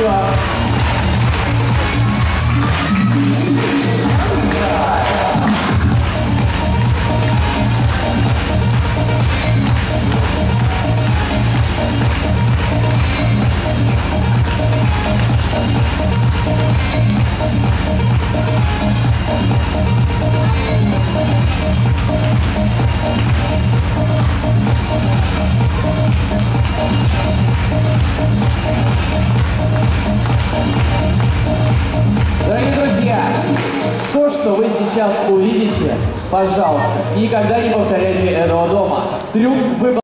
Спасибо. Дорогие друзья, то, что вы сейчас увидите, пожалуйста, никогда не повторяйте этого дома. Трюк выбыл.